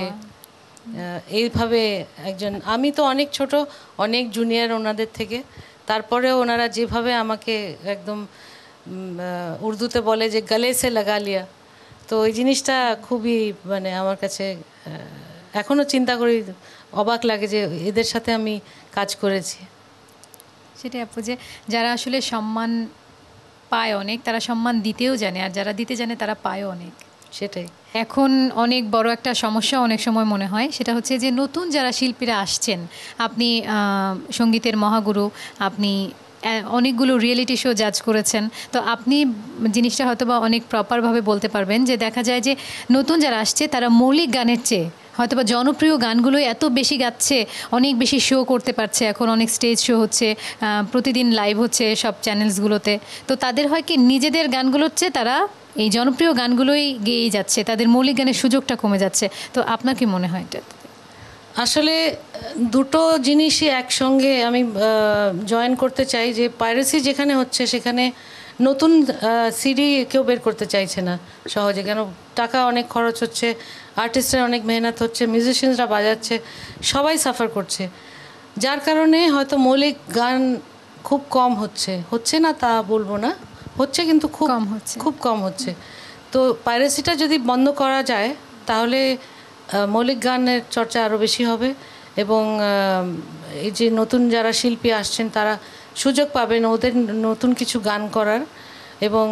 এইভাবে একজন, আমি তো অনেক ছোট, অনেক জুনিয়র ওনাদের থেকে, তারপরেও ওনারা যেভাবে আমাকে একদম উর্দুতে বলে যে গলে সে লাগা লিয়া, তো এই জিনিসটা খুবই মানে আমার কাছে এখনও চিন্তা করি, অবাক লাগে যে এদের সাথে আমি কাজ করেছি। সেটাই আপু, যে যারা আসলে সম্মান পায় অনেক, তারা সম্মান দিতেও জানে, আর যারা দিতে জানে তারা পায়ও অনেক। সেটাই এখন অনেক বড় একটা সমস্যা অনেক সময় মনে হয়, সেটা হচ্ছে যে নতুন যারা শিল্পীরা আসছেন, আপনি সঙ্গীতের মহাগুরু, আপনি অনেকগুলো রিয়েলিটি শো জাজ করেছেন, তো আপনি জিনিসটা হয়তো বা অনেক প্রপারভাবে বলতে পারবেন, যে দেখা যায় যে নতুন যারা আসছে তারা মৌলিক গানের চেয়ে হয়তো বা জনপ্রিয় গানগুলোই এত বেশি গাচ্ছে, অনেক বেশি শো করতে পারছে, এখন অনেক স্টেজ শো হচ্ছে, প্রতিদিন লাইভ হচ্ছে সব চ্যানেলসগুলোতে। তো তাদের হয় কি, নিজেদের গানগুলো হচ্ছে তারা এই জনপ্রিয় গানগুলোই গেয়েই যাচ্ছে, তাদের মৌলিক গানের সুযোগটা কমে যাচ্ছে। তো আপনার কি মনে হয় এটা? আসলে দুটো জিনিসই একসঙ্গে আমি জয়েন করতে চাই, যে পাইরেসি যেখানে হচ্ছে সেখানে নতুন সিডি কেউ বের করতে চাইছে না সহজে, কেন টাকা অনেক খরচ হচ্ছে, আর্টিস্টরা অনেক মেহনত হচ্ছে, মিউজিশিয়ানসরা বাজাচ্ছে, সবাই সাফার করছে, যার কারণে হয়তো মৌলিক গান খুব কম হচ্ছে। হচ্ছে না তা বলবো না, হচ্ছে, কিন্তু খুব কম হচ্ছে, খুব কম হচ্ছে। তো পাইরেসিটা যদি বন্ধ করা যায় তাহলে মৌলিক গানের চর্চা আরও বেশি হবে, এবং এই যে নতুন যারা শিল্পী আসছেন তারা সুযোগ পাবেন ওদের নতুন কিছু গান করার। এবং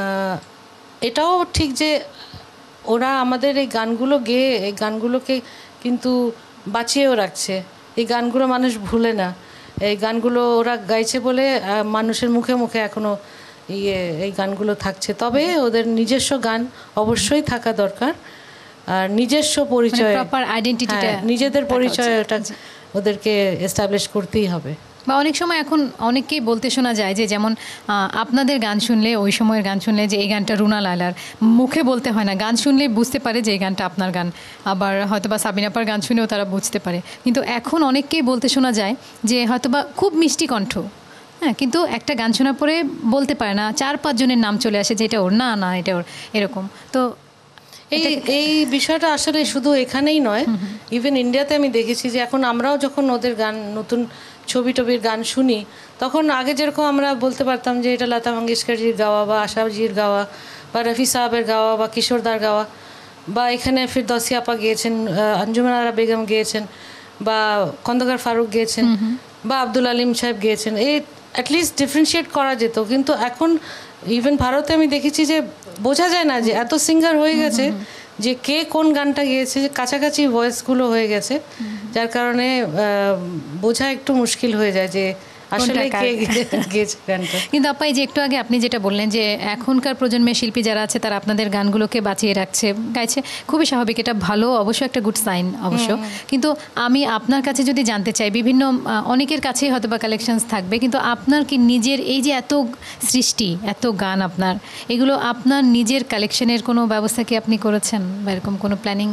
এটাও ঠিক যে ওরা আমাদের এই গানগুলো গেয়ে এই গানগুলোকে কিন্তু বাঁচিয়েও রাখছে, এই গানগুলো মানুষ ভুলে না, এই গানগুলো ওরা গাইছে বলে মানুষের মুখে মুখে এখনও ইয়ে এই গানগুলো থাকছে। তবে ওদের নিজস্ব গান অবশ্যই থাকা দরকার, আর নিজস্ব পরিচয়, প্রপার আইডেন্টিটিটা, নিজেদের পরিচয়টা ওদেরকে এস্টাবলিশ করতেই হবে। বা অনেক সময় এখন অনেককেই বলতে শোনা যায় যে যেমন আপনাদের গান শুনলে ওই সময়ের গান শুনলে যে এই গানটা রুনা লায়লার, মুখে বলতে হয় না, গান শুনলেই বুঝতে পারে যে এই গানটা আপনার গান। আবার হয়তোবা সাবিনাপার গান শুনেও তারা বুঝতে পারে। কিন্তু এখন অনেককেই বলতে শোনা যায় যে হয়তোবা খুব মিষ্টি কণ্ঠ, হ্যাঁ, কিন্তু একটা গান শোনার পরে বলতে পারে না, চার পাঁচজনের নাম চলে আসে যে এটা ওর, না না এটা ওর, এরকম। তো এই এই বিষয়টা আসলে শুধু এখানেই নয়, ইভেন ইন্ডিয়াতে আমি দেখেছি যে এখন আমরাও যখন ওদের গান, নতুন ছবি টবির গান শুনি, তখন আগে যেরকম আমরা বলতে পারতাম যে এটা লতা মঙ্গেশকরজির গাওয়া বা আশাজির গাওয়া বা রফি সাহেবের গাওয়া বা কিশোরদার গাওয়া, বা এখানে ফিরদৌসী আপা গিয়েছেন, আঞ্জুমান আরা বেগম গিয়েছেন, বা খন্দকার ফারুক গিয়েছেন, বা আব্দুল আলিম সাহেব গিয়েছেন, এই অ্যাটলিস্ট ডিফারেন্সিয়েট করা যেত। কিন্তু এখন ইভেন ভারতে আমি দেখেছি যে বোঝা যায় না, যে এত সিঙ্গার হয়ে গেছে যে কে কোন গানটা গিয়েছে, যে কাছাকাছি ভয়েসগুলো হয়ে গেছে, যার কারণে বোঝা একটু মুশকিল হয়ে যায় যে আসলে কে গেয়েছে গানটা। কিন্তু আপা এই যে একটু আগে আপনি যেটা বললেন যে এখনকার প্রজন্মের শিল্পী যারা আছে তারা আপনাদের গানগুলোকে বাঁচিয়ে রাখছে, গাইছে, খুবই স্বাভাবিক, এটা ভালো, অবশ্যই একটা গুড সাইন অবশ্য। কিন্তু আমি আপনার কাছে যদি জানতে চাই, বিভিন্ন অনেকের কাছেই হয়তো বা কালেকশনস থাকবে, কিন্তু আপনার কি নিজের এই যে এত সৃষ্টি, এত গান আপনার, এগুলো আপনার নিজের কালেকশনের কোনো ব্যবস্থা কি আপনি করেছেন বা এরকম কোনো প্ল্যানিং?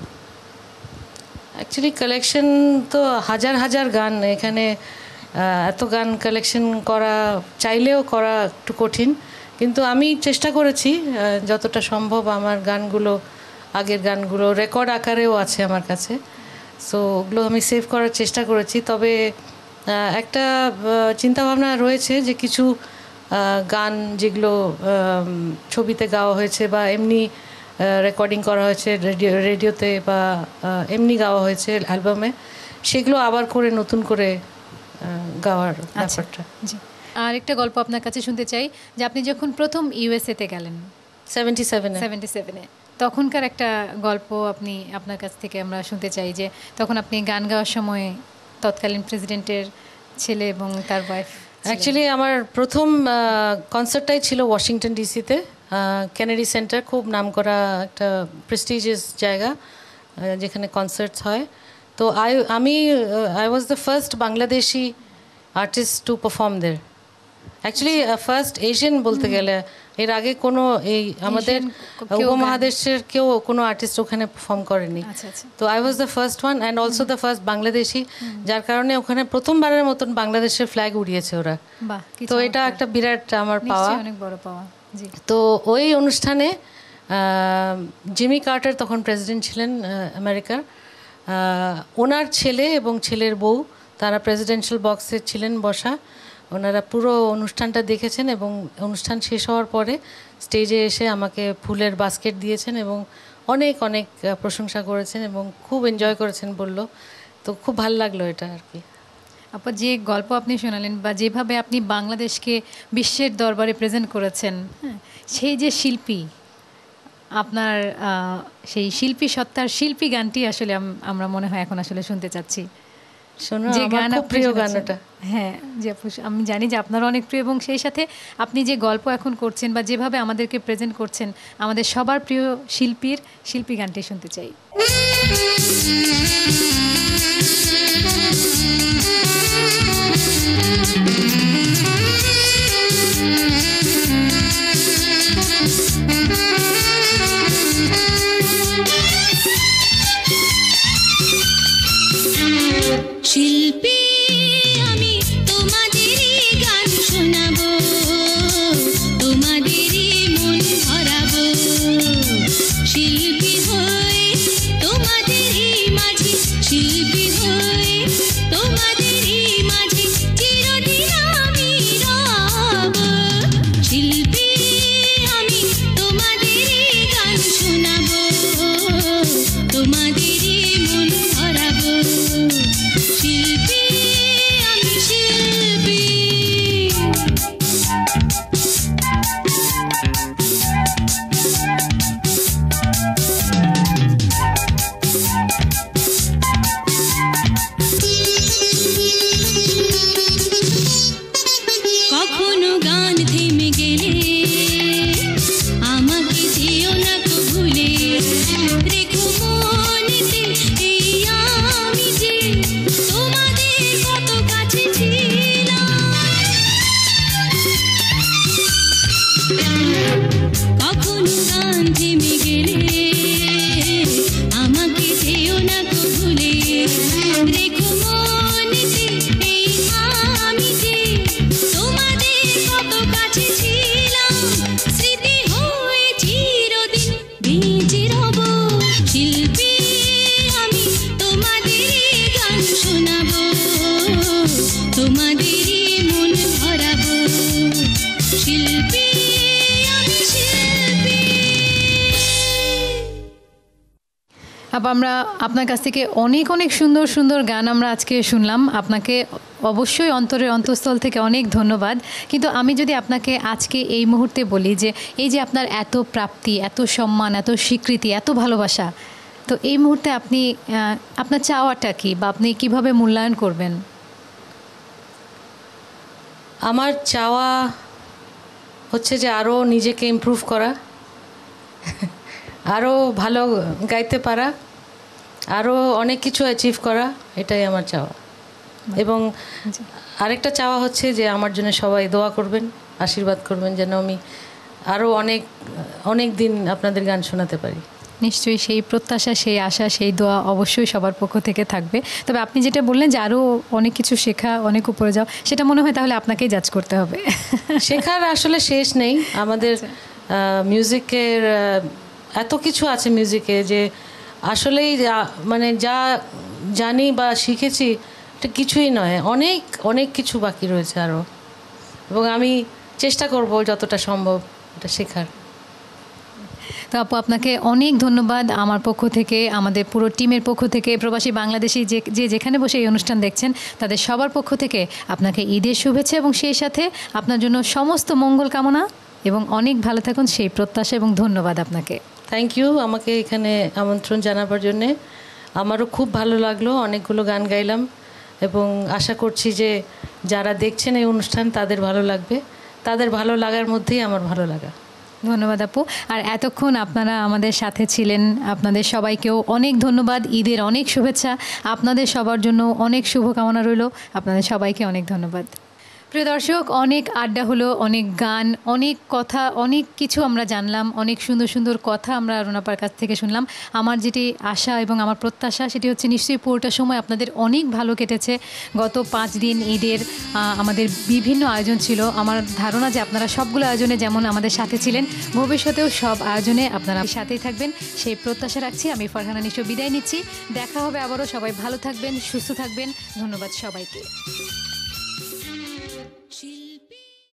অ্যাকচুয়ালি কালেকশন তো হাজার হাজার গান, এখানে এত গান কালেকশন করা চাইলেও করা একটু কঠিন, কিন্তু আমি চেষ্টা করেছি যতটা সম্ভব। আমার গানগুলো, আগের গানগুলো রেকর্ড আকারেও আছে আমার কাছে, সো ওগুলো আমি সেভ করার চেষ্টা করেছি। তবে একটা চিন্তাভাবনা রয়েছে যে কিছু গান যেগুলো ছবিতে গাওয়া হয়েছে বা এমনি রেকর্ডিং করা হয়েছে রেডিও রেডিওতে বা এমনি গাওয়া হয়েছে অ্যালবামে, সেগুলো আবার করে নতুন করে গাওয়ার ব্যাপারটা। জি, আর একটা গল্প আপনার কাছে শুনতে চাই যে আপনি যখন প্রথম ইউএসএতে গেলেন সেভেন্টি সেভেনে সেভেন্টি সেভেনে তখনকার একটা গল্প আপনি আপনার কাছ থেকে আমরা শুনতে চাই, যে তখন আপনি গান গাওয়ার সময় তৎকালীন প্রেসিডেন্টের ছেলে এবং তার ওয়াইফ। অ্যাকচুয়ালি আমার প্রথম কনসার্টটাই ছিল ওয়াশিংটন ডিসিতে, কেনেডি সেন্টার, খুব নামকরা একটা প্রেস্টিজিয়াস জায়গা যেখানে কনসার্টস হয়। তো আই আমি I was the first Bangladeshi artist to perform there, actually first Asian বলতে গেলে। এর আগে কোনো এই আমাদের উপমহাদেশের কেউ কোনো আর্টিস্ট ওখানে পারফর্ম করেনি। তো I was the first one and also the first Bangladeshi, যার কারণে ওখানে প্রথমবারের মতন বাংলাদেশের ফ্ল্যাগ উড়িয়েছে ওরা। তো এটা একটা বিরাট আমার পাওয়া, অনেক বড় পাওয়া। তো ওই অনুষ্ঠানে জিমি কার্টার তখন প্রেসিডেন্ট ছিলেন আমেরিকার, ওনার ছেলে এবং ছেলের বউ তারা প্রেসিডেন্সিয়াল বক্সে ছিলেন বসা। ওনারা পুরো অনুষ্ঠানটা দেখেছেন এবং অনুষ্ঠান শেষ হওয়ার পরে স্টেজে এসে আমাকে ফুলের বাস্কেট দিয়েছেন এবং অনেক অনেক প্রশংসা করেছেন এবং খুব এনজয় করেছেন বলল। তো খুব ভালো লাগলো এটা আর কি। আপা, যে গল্প আপনি শোনালেন বা যেভাবে আপনি বাংলাদেশকে বিশ্বের দরবারে প্রেজেন্ট করেছেন, হ্যাঁ, সেই যে শিল্পী, আপনার সেই শিল্পী সত্তার শিল্পী গানটি আসলে আমরা মনে হয় এখন আসলে শুনতে চাচ্ছি। যে গান প্রিয় গান ওটা, হ্যাঁ, যে আমি জানি যে আপনারও অনেক প্রিয়, এবং সেই সাথে আপনি যে গল্প এখন করছেন বা যেভাবে আমাদেরকে প্রেজেন্ট করছেন, আমাদের সবার প্রিয় শিল্পীর শিল্পী গানটি শুনতে চাই। শিল্পী আমি তোমাদেরই গান শোনাবো, তোমাদেরই মন ভরাবো, শিল্পী হয়ে তোমাদেরই মাঝে, শিল্পী হয়ে তোমাদেরই মাঝে চিরদিন আমি রব। শিল্পী আমি তোমাদেরই গান শোনাবো, তোমাদেরই মন ভরাবো, শিল্পী আমি শিল্পী। কখনো গান থেমে গেলে আমাকে যেও না তো ভুলে, রেখো মনেতে আপা আমরা আপনার কাছ থেকে অনেক অনেক সুন্দর সুন্দর গান আমরা আজকে শুনলাম। আপনাকে অবশ্যই অন্তরের অন্তঃস্থল থেকে অনেক ধন্যবাদ। কিন্তু আমি যদি আপনাকে আজকে এই মুহূর্তে বলি যে এই যে আপনার এত প্রাপ্তি, এত সম্মান, এত স্বীকৃতি, এত ভালোবাসা, তো এই মুহূর্তে আপনি আহ, আপনার চাওয়াটা কি বা আপনি কিভাবে মূল্যায়ন করবেন? আমার চাওয়া হচ্ছে যে আরও নিজেকে ইমপ্রুভ করা, আরও ভালো গাইতে পারা, আরও অনেক কিছু অ্যাচিভ করা, এটাই আমার চাওয়া। এবং আরেকটা চাওয়া হচ্ছে যে আমার জন্য সবাই দোয়া করবেন, আশীর্বাদ করবেন যেন আমি আরও অনেক অনেক দিন আপনাদের গান শোনাতে পারি। নিশ্চয়ই সেই প্রত্যাশা, সেই আশা, সেই দোয়া অবশ্যই সবার পক্ষ থেকে থাকবে। তবে আপনি যেটা বললেন যে আরও অনেক কিছু শেখা, অনেক উপরে যাও, সেটা মনে হয় তাহলে আপনাকেই জাজ করতে হবে। শেখার আসলে শেষ নেই আমাদের মিউজিকের, এত কিছু আছে মিউজিকে যে আসলেই যা- মানে যা জানি বা শিখেছি এটা কিছুই নয়, অনেক অনেক কিছু বাকি রয়েছে আরও, এবং আমি চেষ্টা করব যতটা সম্ভব এটা শেখার। তো আপু আপনাকে অনেক ধন্যবাদ আমার পক্ষ থেকে, আমাদের পুরো টিমের পক্ষ থেকে, প্রবাসী বাংলাদেশি যে যে যেখানে বসে এই অনুষ্ঠান দেখছেন তাদের সবার পক্ষ থেকে আপনাকে ঈদের শুভেচ্ছা এবং সেই সাথে আপনার জন্য সমস্ত মঙ্গল কামনা এবং অনেক ভালো থাকুন সেই প্রত্যাশা এবং ধন্যবাদ আপনাকে। থ্যাংক ইউ আমাকে এখানে আমন্ত্রণ জানাবার জন্যে। আমারও খুব ভালো লাগলো, অনেকগুলো গান গাইলাম এবং আশা করছি যে যারা দেখছেন এই অনুষ্ঠান তাদের ভালো লাগবে, তাদের ভালো লাগার মধ্যেই আমার ভালো লাগা। ধন্যবাদ আপু। আর এতক্ষণ আপনারা আমাদের সাথে ছিলেন, আপনাদের সবাইকেও অনেক ধন্যবাদ, ঈদের অনেক শুভেচ্ছা, আপনাদের সবার জন্য অনেক শুভকামনা রইল, আপনাদের সবাইকে অনেক ধন্যবাদ। প্রিয় দর্শক, অনেক আড্ডা হলো, অনেক গান, অনেক কথা, অনেক কিছু আমরা জানলাম, অনেক সুন্দর সুন্দর কথা আমরা রুনাপার কাছ থেকে শুনলাম। আমার যেটি আশা এবং আমার প্রত্যাশা সেটি হচ্ছে নিশ্চয়ই পুরোটা সময় আপনাদের অনেক ভালো কেটেছে। গত পাঁচ দিন ঈদের আহ, আমাদের বিভিন্ন আয়োজন ছিল। আমার ধারণা যে আপনারা সবগুলো আয়োজনে যেমন আমাদের সাথে ছিলেন, ভবিষ্যতেও সব আয়োজনে আপনারা সাথেই থাকবেন সেই প্রত্যাশা রাখছি। আমি ফারহানা নিশো বিদায় নিচ্ছি। দেখা হবে আবারও। সবাই ভালো থাকবেন, সুস্থ থাকবেন। ধন্যবাদ সবাইকে।